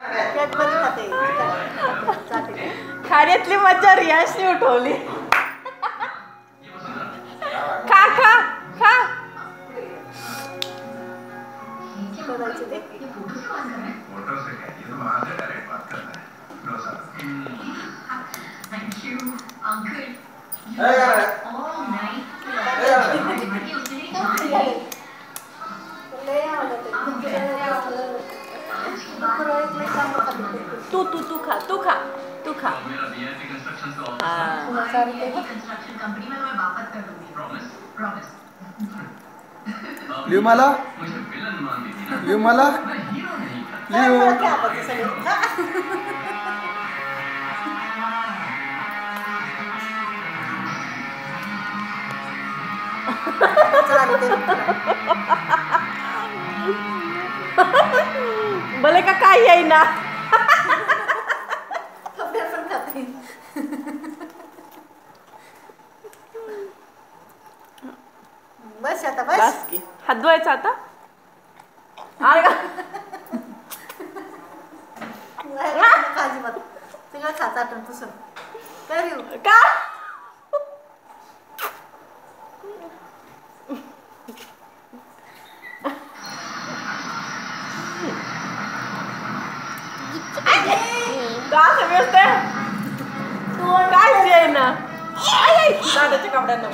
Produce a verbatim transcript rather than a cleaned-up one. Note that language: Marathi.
खाण्यातली मज्जा रियाशने उठवली. खा खा खा. तू तू तू खा तू खा तू खा. लिव मला लिव मला लिव. भले का काही आहे ना. बस आता बस. बस की हात धुवायचा आता. अरे का खाजी मत सगळं खात आठवण पुसून काय देऊ का. का समजते काय ना दादाच्या कपड्यांना